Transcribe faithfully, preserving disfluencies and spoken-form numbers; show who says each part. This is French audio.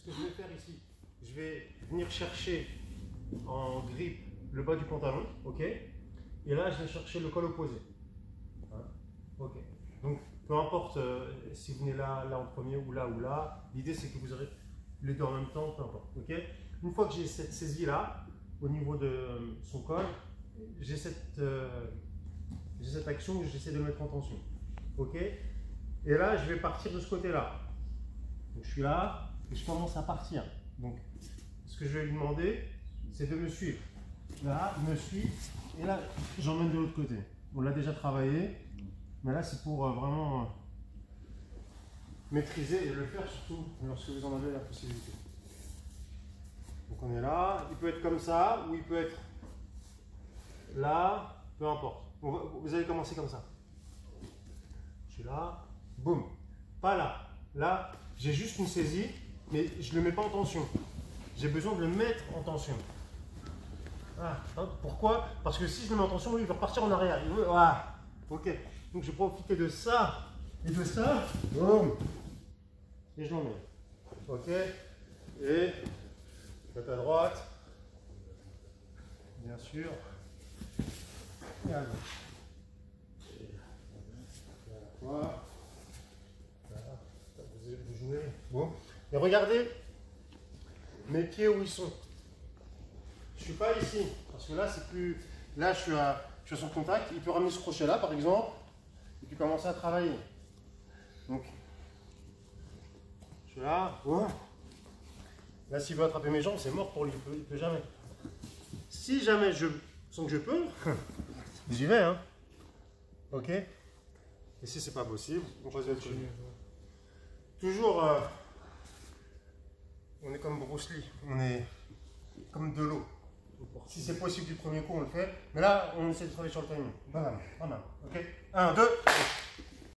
Speaker 1: que je vais faire ici, je vais venir chercher en grippe le bas du pantalon, ok? Et là, je vais chercher le col opposé. Hein, ok. Donc, peu importe euh, si vous venez là, là en premier ou là ou là, l'idée c'est que vous aurez les deux en même temps, peu importe, ok? Une fois que j'ai cette saisie là, au niveau de euh, son col, j'ai cette, euh, j'ai cette action où j'essaie de le mettre en tension, ok? Et là, je vais partir de ce côté-là. Donc, je suis là et je commence à partir. Donc, ce que je vais lui demander, c'est de me suivre. Là, il me suit et là, j'emmène de l'autre côté. On l'a déjà travaillé, mais là, c'est pour euh, vraiment euh, maîtriser et le faire surtout lorsque vous en avez la possibilité. Donc, on est là. Il peut être comme ça ou il peut être là, peu importe. On va, vous allez commencer comme ça. Je suis là, boum. Pas là. Là, j'ai juste une saisie, mais je ne le mets pas en tension. J'ai besoin de le mettre en tension. Ah, hein, pourquoi? Parce que si je le mets en tension, lui, il va repartir en arrière. Il veut, ah, ok. Donc je vais profiter de ça et de ça. Boum. Et je l'emmène. Ok. Et tête à droite. Bien sûr. Et à gauche. Et à la fois. Voilà. Vous jouez. Bon. Et regardez mes pieds où ils sont. Je suis pas ici, parce que là c'est plus. Là je suis, à, je suis à son contact, il peut ramener ce crochet là par exemple, et puis commencer à travailler. Donc, je suis là, oh. Là s'il veut attraper mes jambes, c'est mort pour lui, il peut, il peut jamais. Si jamais je sens que je peux, j'y vais, hein. Ok. Et si c'est pas possible, on passe là-dessus. Toujours, euh, on est comme Bruce Lee, on est comme de l'eau. Si c'est possible du premier coup, on le fait. Mais là, on essaie de travailler sur le timing. Bam, bam, bam. Ok. un, deux.